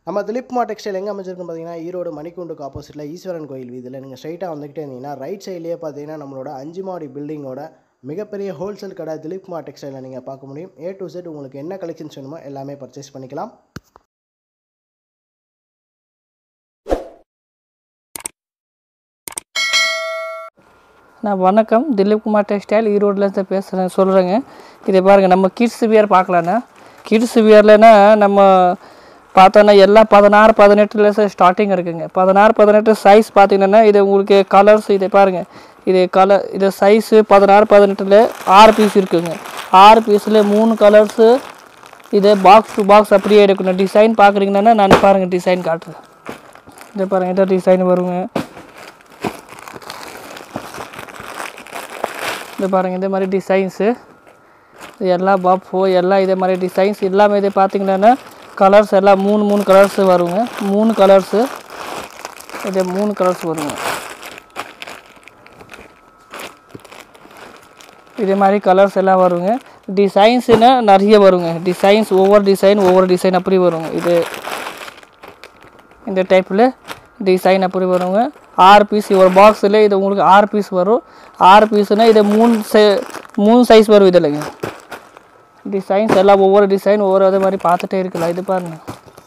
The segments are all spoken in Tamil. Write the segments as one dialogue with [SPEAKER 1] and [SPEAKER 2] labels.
[SPEAKER 1] நம்ம திலீப் குமார் டெக்ஸ்டைல் எங்கே அமைச்சிருக்குன்னு பார்த்தீங்கன்னா ஈரோடு மணிக்கூண்டுக்கு ஆப்போசிட்டில் ஈஸ்வரன் கோயில் வீதியில் நீங்கள் ஸ்ட்ரைட்டாக வந்துக்கிட்டே இருந்தீங்கன்னா ரைட் சைட்லேயே பார்த்தீங்கன்னா நம்மளோட 5 மாடி பில்டிங்கோட மிகப்பெரிய ஹோல்சேல் கடை திலீப் குமார் டெக்ஸ்டைலில் நீங்கள் பார்க்க முடியும். A to Z உங்களுக்கு என்ன கலெக்ஷன்ஸ் வேணுமோ எல்லாமே பர்ச்சேஸ் பண்ணிக்கலாம்.
[SPEAKER 2] நான் வணக்கம், திலீப் குமார் டெக்ஸ்டைல் ஈரோடுலேருந்து பேசுகிறேன் சொல்கிறேங்க. இதை பாருங்கள், நம்ம கிட்ஸ் வியர் பார்க்கலாண்ணா. கிட்ஸ் வியர்லன்னா நம்ம பார்த்தோன்னா எல்லாம் 16, 18 ஸ்டார்டிங் இருக்குங்க. 16, 18 சைஸ் பார்த்தீங்கன்னா இது உங்களுக்கு கலர்ஸ் இதை பாருங்கள். இது சைஸு 16, 18 6 பீஸ் இருக்குங்க. 6 பீஸில் 3 கலர்ஸு. இது பாக்ஸ் டு பாக்ஸ் அப்படியே எடுக்கணும். டிசைன் பார்க்குறீங்கன்னா நான் பாருங்கள் டிசைன் காட்டுறேன். இதை பாருங்கள், இதை டிசைன் வருங்க. இது பாருங்கள், இதே மாதிரி டிசைன்ஸு எல்லாம் பஃபோ எல்லாம் இதே மாதிரி டிசைன்ஸ் எல்லாமே. இதை பார்த்தீங்கன்னா கலர்ஸ் எல்லாம் 3 கலர்ஸ் வருங்க. 3 கலர்ஸு இதே 3 கலர்ஸ் வருங்க. இதே மாதிரி கலர்ஸ் எல்லாம் வருங்க. டிசைன்ஸுன்னு நிறைய வருங்க. டிசைன்ஸ் ஒவ்வொரு டிசைன் அப்படி வருங்க. இது இந்த டைப்பில் டிசைன் அப்படி வருங்க. 6 பீஸ் ஒரு பாக்ஸில் இது உங்களுக்கு 6 பீஸ் வரும். 6 பீஸுனால் இது 3 சைஸ் வரும். இது இல்லைங்க, டிசைன்ஸ் எல்லாம் ஒவ்வொரு டிசைன் ஒவ்வொரு அதே மாதிரி பார்த்துட்டே இருக்கலாம். இது பாருங்கள்,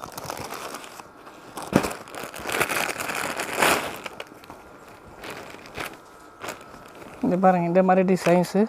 [SPEAKER 2] இது பாருங்கள், இந்த மாதிரி டிசைன்ஸு.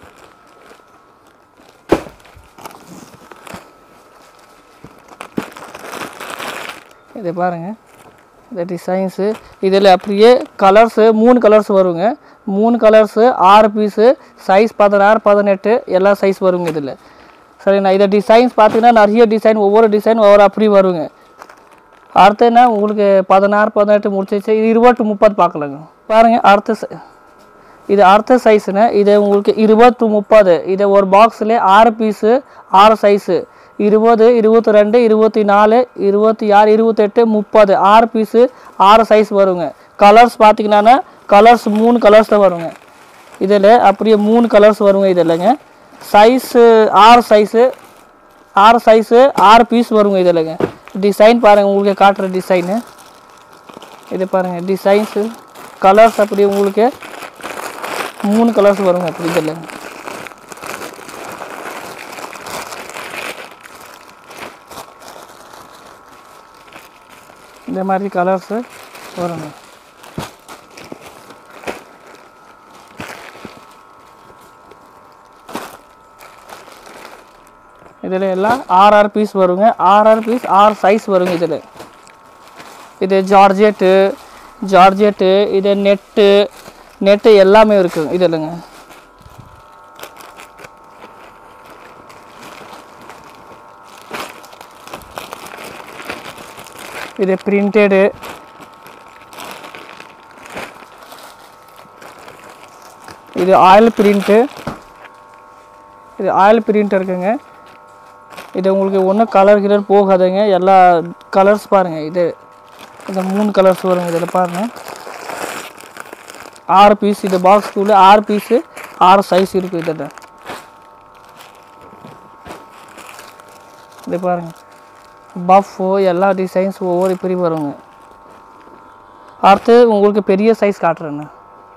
[SPEAKER 2] இது பாருங்கள், இந்த டிசைன்ஸு. இதில் அப்படியே கலர்ஸு 3 கலர்ஸ் வருங்க. 3 கலர்ஸு 6 பீஸு சைஸ் 16, 18 எல்லா சைஸ் வருங்க இதில். சரிண்ணா, இதை டிசைன்ஸ் பார்த்தீங்கன்னா நிறைய டிசைன் ஒவ்வொரு ஒவ்வொரு அப்படி வருங்க. அடுத்ததுன்னா உங்களுக்கு 16, 18 முடிச்சிச்சு. இது 20, 30 பார்க்கலாங்க. பாருங்கள், இது அடுத்த சைஸுன்னு இது உங்களுக்கு 20, 30. இது ஒரு பாக்ஸில் 6 பீஸு 6 சைஸு 20, 22, 24, 26, 28, 30 6 பீஸு 6 சைஸ் வருங்க. கலர்ஸ் பார்த்தீங்கன்னா கலர்ஸ் 3 கலர்ஸில் வருங்க. இதில் அப்படியே 3 கலர்ஸ் வருங்க. இதில்லைங்க சைஸு 6 சைஸு 6 பீஸ் வருங்க. இதில்லைங்க டிசைன் பாருங்கள், உங்களுக்கு காட்டுற டிசைனு. இது பாருங்கள் டிசைன்ஸு கலர்ஸ் அப்படியே உங்களுக்கு 3 கலர்ஸ் வருங்க. அப்படி இதில் இந்த மாதிரி கலர்ஸு வருங்க. இதில் எல்லாம் 6 பீஸ் வருங்க. 6 பீஸ் 6 சைஸ் வருங்க. இதில் இது ஜார்ஜெட்டு இது நெட்டு எல்லாமே இருக்குங்க. இது இல்லைங்க, இது பிரிண்டடு. இது ஆயில் பிரிண்ட் இருக்குங்க. இது உங்களுக்கு ஒன்றும் கலர் போகாதுங்க. எல்லா கலர்ஸ் பாருங்கள். இது இந்த 3 கலர்ஸ் வருங்க. இதில் பாருங்கள் 6 பீஸ். இது பாக்ஸ்க்குள்ளே 6 பீஸு 6 சைஸ் இருக்குது. இதில் இது பாருங்கள் பஃபோ எல்லா டிசைன்ஸ் ஒவ்வொரு இப்படி வருங்க. அடுத்து உங்களுக்கு பெரிய சைஸ் காட்டுறேண்ணா.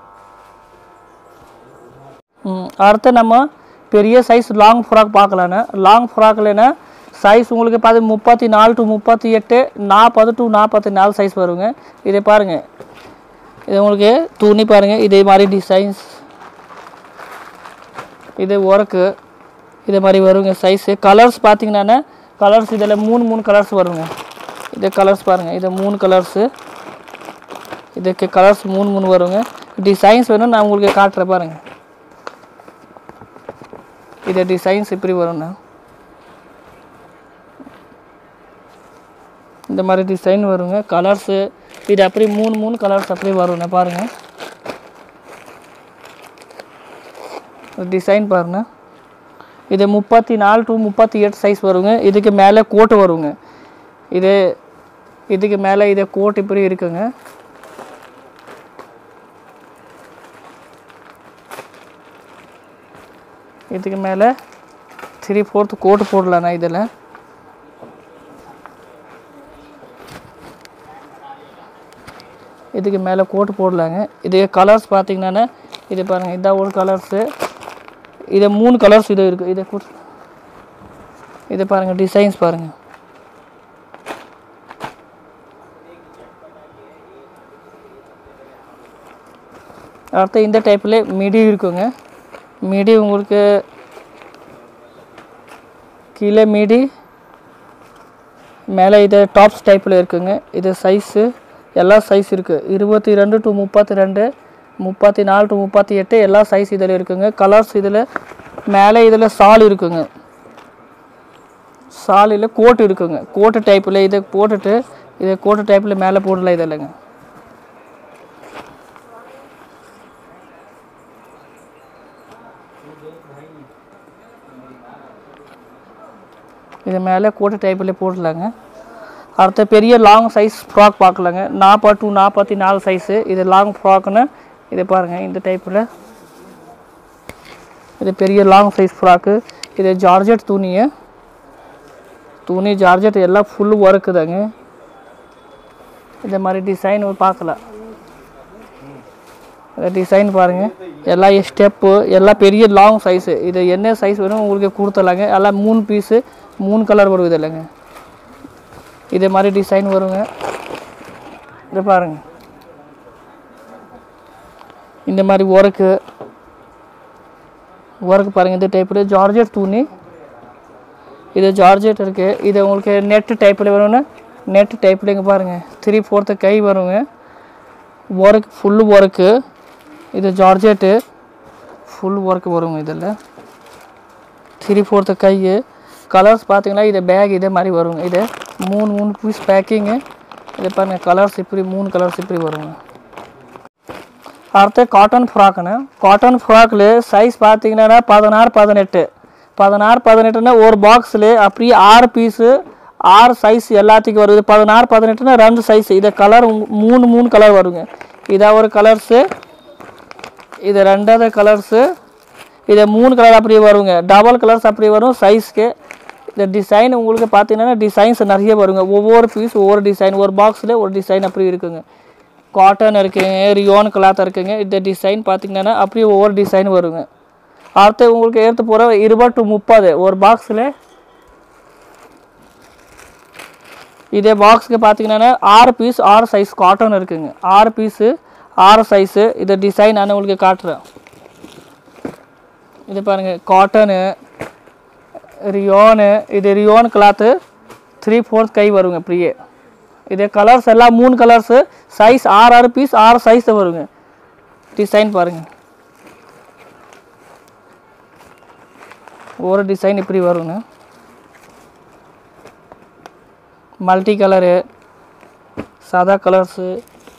[SPEAKER 2] அடுத்து நம்ம பெரிய சைஸ் லாங் ஃப்ராக் பார்க்கலாண்ணா. லாங் ஃப்ராக்லன்னா சைஸ் உங்களுக்கு பார்த்து 34 to 38, 40 to 44 சைஸ் வருங்க. இதை பாருங்கள், இது உங்களுக்கு துணி பாருங்கள். இதே மாதிரி டிசைன்ஸ் இது ஒர்க்கு இதே மாதிரி வருங்க. சைஸு கலர்ஸ் பார்த்தீங்கன்னா கலர்ஸ் இதில் 3 கலர்ஸ் வருங்க. இது கலர்ஸ் பாருங்கள், இது 3 கலர்ஸு. இதுக்கு கலர்ஸ் 3 வருங்க. டிசைன்ஸ் வேணும் நான் உங்களுக்கு காட்டுறேன் பாருங்கள். இது டிசைன்ஸ் இப்படி வரும்ண்ணா. இந்த மாதிரி டிசைன் வருங்க. கலர்ஸு இது அப்படி 3 கலர்ஸ் அப்படி வரும்ண்ணா. பாருங்கள் டிசைன் பாருங்க. இது 34 to 38 சைஸ் வருங்க. இதுக்கு மேலே கோட்டு வருங்க. இதுக்கு மேலே இது கோட் இப்படி இருக்குங்க. இதுக்கு மேலே 3/4 கோட்டு போடலாண்ணா. இதில் இதுக்கு மேலே கோட் போடலாங்க. இது கலர்ஸ் பார்த்தீங்கன்னா இது பாருங்கள், இதான் ஒரு கலர்ஸு. இது 3 கலர்ஸ் இது இருக்குது. இது பாருங்கள், டிசைன்ஸ் பாருங்கள். அடுத்து இந்த டைப்பில் மிடி இருக்குங்க. மிடி உங்களுக்கு கீழே மிடி, மேலே இது டாப்ஸ் டைப்பில் இருக்குங்க. இது சைஸு எல்லா சைஸ் இருக்குது. 22 to 32, 34 to 38 எல்லா சைஸ் இதில் இருக்குங்க. கலர்ஸ் இதில் மேலே இதில் சால் இருக்குங்க. சாலில் கோட் இருக்குங்க. கோட்டு டைப்பில் இதை போட்டுட்டு இதை கோட்டு டைப்பில் மேலே போடலாம். இது இல்லைங்க. இது மேலே கோட்டு டைப்பில் போடலாங்க. அடுத்த பெரிய லாங் சைஸ் ஃப்ராக் பார்க்கலாங்க. 40 to 44 சைஸு. இது லாங் ஃப்ராக்னு இதை பாருங்கள். இந்த டைப்பில் இது பெரிய லாங் சைஸ் ஃப்ராக்கு. இது ஜார்ஜெட் துணி ஜார்ஜெட் எல்லாம் ஃபுல் ஒர்க்கு தாங்க. இந்த மாதிரி டிசைன் பார்க்கலாம். இந்த டிசைன் பாருங்கள், எல்லாம் ஸ்டெப்பு எல்லாம் பெரிய லாங் சைஸு. இது என்ன சைஸ் வேணும் உங்களுக்கு கொடுத்துலாங்க. எல்லாம் 3 பீஸு 3 கலர் வரும். இது இல்லைங்க, இதே மாதிரி டிசைன் வருங்க. இதை பாருங்கள், இந்த மாதிரி ஒர்க்கு பாருங்கள். இந்த டைப்பில் ஜார்ஜெட் துணி, இது ஜார்ஜெட் இருக்குது. இது உங்களுக்கு நெட்டு டைப்பில் வரும்னா நெட் டைப்பில் இங்கே பாருங்கள் 3/4 கை வருங்க. Work full work. இது ஜார்ஜெட்டு ஃபுல் ஒர்க்கு வருங்க. இதில் 3/4 கை. கலர்ஸ் பார்த்தீங்கன்னா இது பேக் இதே மாதிரி வருங்க. இது 3 பீஸ் பேக்கிங்கு. இது பாருங்கள், கலர்ஸ் இப்படி 3 கலர்ஸ் இப்படி வருங்க. அடுத்து காட்டன் ஃப்ராக்குன்னு. காட்டன் ஃப்ராக்கில் சைஸ் பார்த்தீங்கன்னா 16-18 ஒரு பாக்ஸில் அப்படியே 6 பீஸு 6 சைஸ் எல்லாத்துக்கும் வருது. 16-18 2 சைஸ். இதை கலர் 3 கலர் வருங்க. இதான் ஒரு கலர்ஸு, இது ரெண்டாவது கலர்ஸு, இதை 3 கலர் அப்படி வருங்க. டபுள் கலர்ஸ் அப்படி வரும் சைஸ்க்கு. இந்த டிசைன் உங்களுக்கு பார்த்தீங்கன்னா டிசைன்ஸ் நிறைய வருங்க. ஒவ்வொரு பீஸ் ஒவ்வொரு டிசைன், ஒரு பாக்ஸில் ஒரு டிசைன் அப்படி இருக்குங்க. காட்டன் இருக்குங்க, ரியோன் கிளாத் இருக்குங்க. இந்த டிசைன் பார்த்தீங்கன்னா அப்படியே ஒவ்வொரு டிசைன் வருங்க. அடுத்து உங்களுக்கு எடுத்து போகிற 20 to 30 ஒரு பாக்ஸில். இதே பாக்ஸுக்கு பார்த்தீங்கன்னா 6 பீஸ் 6 சைஸ் காட்டன் இருக்குங்க. 6 பீஸு 6 சைஸு. இந்த டிசைன் நான் உங்களுக்கு காட்டுறேன். இது பாருங்கள், காட்டனு ரியோனு. இது ரியோன் கிளாத்து 3/4 கை வருங்க அப்படியே. இதே கலர்ஸ் எல்லாம் 3 கலர்ஸு. சைஸ் 6 பீஸ் 6 சைஸ் வருங்க. டிசைன் பாருங்கள், ஒரு டிசைன் இப்படி வருங்க. மல்டி கலரு, சாதா கலர்ஸு.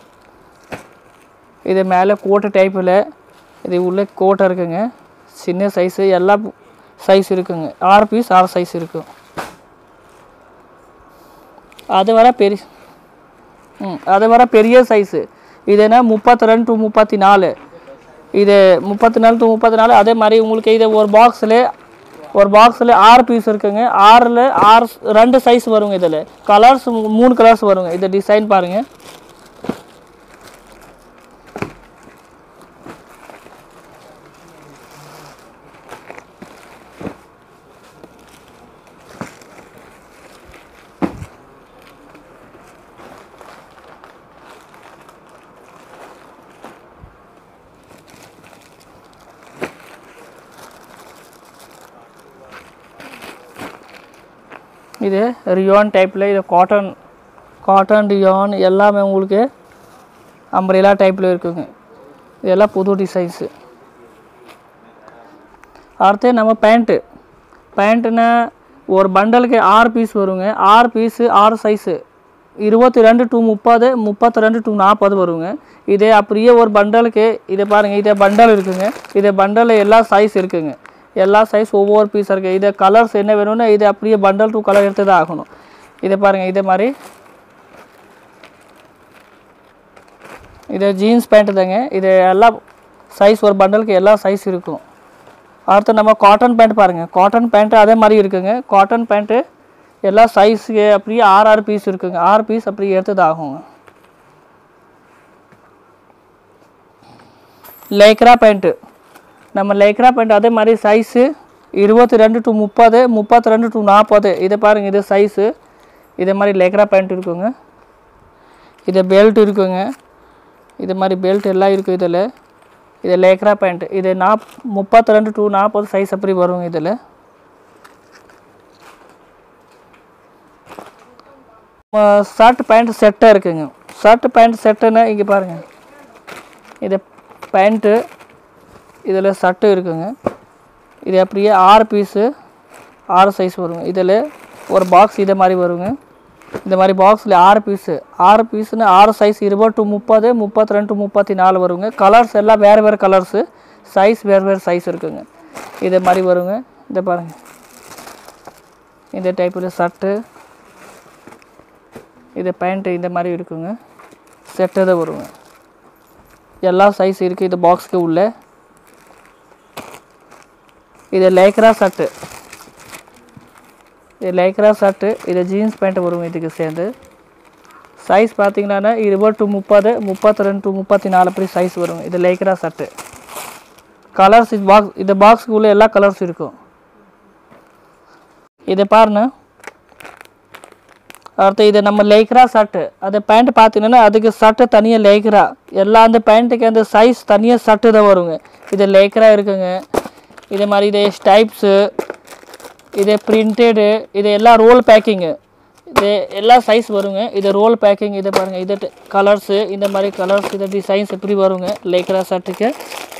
[SPEAKER 2] இது மேலே கோட்டு டைப்பில் இது உள்ள கோட்டை இருக்குங்க. சின்ன சைஸு எல்லா சைஸ் இருக்குங்க. 6 பீஸ் 6 சைஸ் இருக்கும். அது வர பெரிய சைஸு. இதுனா 32 to 34. இது 34 to 34. அதே மாதிரி உங்களுக்கு இது ஒரு பாக்ஸில் 6 பீஸ் இருக்குங்க. 6ல் 2 சைஸ் வருங்க. இதில் கலர்ஸ் 3 கலர்ஸ் வருங்க. இந்த டிசைன் பாருங்கள். இது ரியான் டைப்பில். இது காட்டன் ரியான் எல்லாமே உங்களுக்கு அம்ப்ரெல்லா டைப்பில் இருக்குங்க. இதெல்லாம் புது டிசைன்ஸு. அடுத்து நம்ம பேண்ட்டுன்னா ஒரு பண்டலுக்கு 6 பீஸ் வருங்க. 6 பீஸு 6 சைஸு. 22 to 30, 32 to 40 வருங்க. இதே அப்படியே ஒரு பண்டலுக்கு இதை பாருங்கள். இதே பண்டல் இருக்குங்க. இதே பண்டலில் எல்லா சைஸ் இருக்குங்க. எல்லா சைஸ் ஒவ்வொரு பீஸ் இருக்குது. இதை கலர்ஸ் என்ன வேணும்னா இது அப்படியே பண்டல் 2 கலர் எடுத்து தான் ஆகணும். இதை பாருங்கள், இதே மாதிரி இது ஜீன்ஸ் பேண்ட்டு தாங்க. இது எல்லா சைஸ் ஒரு பண்டலுக்கு எல்லா சைஸ் இருக்கும். அடுத்து நம்ம காட்டன் பேண்ட் பாருங்கள். காட்டன் பேண்ட்டு அதே மாதிரி இருக்குங்க. காட்டன் பேண்ட்டு எல்லா சைஸுக்கு அப்படியே 6 பீஸ் இருக்குங்க. 6 பீஸ் அப்படியே எடுத்து தான் ஆகுங்க. லைக்ரா பேண்ட்டு, நம்ம லைக்ரா பேண்ட் அதே மாதிரி சைஸு 22 to 30, 32 to 40. இதை பாருங்கள், இது சைஸு. இதே மாதிரி லைக்ரா பேண்ட் இருக்குங்க. இது பெல்ட் இருக்குங்க. இது மாதிரி பெல்ட் எல்லாம் இருக்குது இதில். இது லைக்ரா பேண்ட். இது 32 to 40 சைஸ் அப்படி வருங்க. இதில் ஷர்ட் பேண்ட் செட்டாக இருக்குங்க. ஷர்ட் பேண்ட் செட்டுன்னா இங்கே பாருங்கள், இது பேண்ட்டு, இதில் ஷர்ட்டு இருக்குங்க. இது அப்படியே 6 பீஸு 6 சைஸ் வருங்க. இதில் ஒரு பாக்ஸ் இதை மாதிரி வருங்க. இந்த மாதிரி பாக்ஸில் 6 பீஸுன்னு 6 சைஸ் 20 to 30, 32 to 34 வருங்க. கலர்ஸ் எல்லாம் வேறு வேறு கலர்ஸு, சைஸ் வேறு வேறு சைஸ் இருக்குங்க. இதை மாதிரி வருங்க. இதை பாருங்கள், இந்த டைப்பில் ஷர்ட்டு, இது பேண்ட்டு இந்த மாதிரி இருக்குங்க. செட்டு தான் வருங்க. எல்லா சைஸ் இருக்குது இது பாக்ஸுக்கு உள்ள. இது லைக்ரா ஷர்ட்டு, இது லைக்ரா ஷர்ட்டு, இது ஜீன்ஸ் பேண்ட்டு வருங்க. இதுக்கு சேர்ந்து சைஸ் பார்த்தீங்கன்னா 20 to 30, 32 to 34 அப்படி சைஸ் வருங்க. இது லைக்ரா ஷர்ட்டு. கலர்ஸ் இது பாக்ஸுக்கு உள்ள எல்லா கலர்ஸ் இருக்கும். இதை பாருங்க. அடுத்து இது நம்ம லைக்ரா ஷர்ட்டு, அது பேண்ட் பார்த்தீங்கன்னா அதுக்கு ஷர்ட்டு தனியாக லைக்ரா, எல்லா அந்த பேண்ட்டுக்கு அந்த சைஸ் தனியாக ஷர்ட்டு தான் வருங்க. இது லைக்ரா இருக்குங்க. இதே மாதிரி இது ஸ்டைப்ஸு, இது பிரிண்டடு, இது எல்லாம் ரோல் பேக்கிங்கு, இது எல்லா சைஸ் வருங்க. இது ரோல் பேக்கிங். இதை பாருங்கள், இது கலர்ஸு, இந்த மாதிரி கலர்ஸ், இது டிசைன்ஸ் எப்படி வருங்க லைக்ரா ஷர்ட்டுக்கு.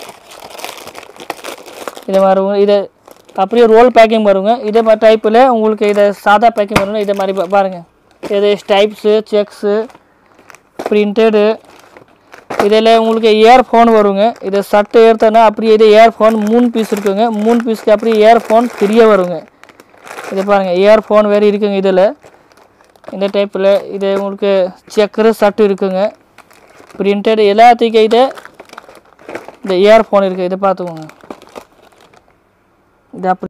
[SPEAKER 2] இது வருங்க. இது அப்படியே ரோல் பேக்கிங் வருங்க. இதே மாதிரி டைப்பில் உங்களுக்கு இதை சாதா பேக்கிங் வருங்க. இதே மாதிரி பாருங்கள், இது ஸ்டைப்ஸு, செக்ஸு, பிரிண்டடு. இதில் உங்களுக்கு இயர்ஃபோன் வருங்க. இது ஷர்ட்டு ஏற்றனா அப்படியே இது இயர்ஃபோன் 3 பீஸ் இருக்குங்க. 3 பீஸ்க்கு அப்படியே இயர்ஃபோன் ஃப்ரீயாக வருங்க. இது பாருங்கள், இயர்ஃபோன் வேறு இருக்குங்க இதில். இந்த டைப்பில் இது உங்களுக்கு செக்கரு ஷர்ட்டு இருக்குங்க. பிரிண்டட் எல்லாத்துக்கும் இந்த இயர்ஃபோன் இருக்குது. இதை பார்த்துக்கோங்க. இது அப்படி